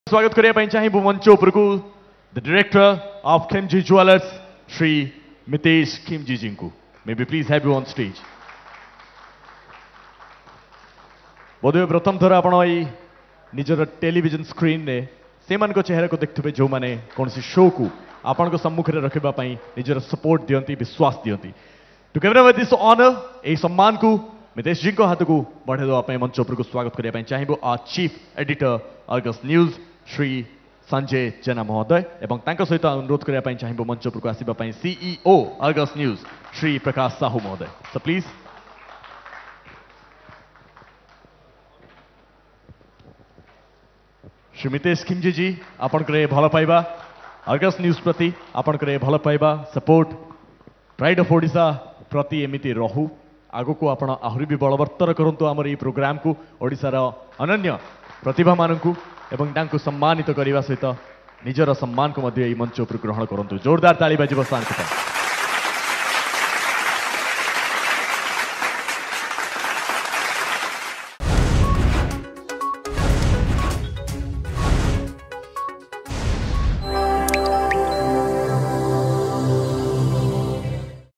स्वागत करने चाहिए मंच उपरकू the director of Khimji jewellers Shri Mitesh Khimji ji को may be please have you on stage. बोधे प्रथम थर आप निजर टेलीविजन स्क्रीन रे से चेहरा को देखुए जो मैंने कौन सी शो को आपण सम्मुखें रखापी निजर सपोर्ट दियंती विश्वास दियंती। टुगेदर विथ दिस ऑनर ए सम्मान को मितेश जी को हाथ को बढ़े देवाई मंच उपरकू स्वागत करने चाहिए आ chief editor Argus news Shri Sanjay Jena महोदय एवं सहित अनुरोध करने चाहिए मंच उपरकू आसवाई सीईओ अर्गस न्यूज श्री प्रकाश साहू महोदय। सो प्लीज श्री मितेश खिमजी जी आपंकर भल पाइबा अर्गस न्यूज प्रति आपंकर भल पाइबा सपोर्ट प्राइड ऑफ ओडिशा प्रति एमती रहू आगु को आपण आहरी भी बलवत्तर करंतु आमर ये प्रोग्राम को ओडिशार अनन्य प्रतिभा मानू एवं तांको सम्मानित करने सहित निजर सम्मान को मध्य मंच उपर ग्रहण करंतु। जोरदार ताली बाजिब सांग।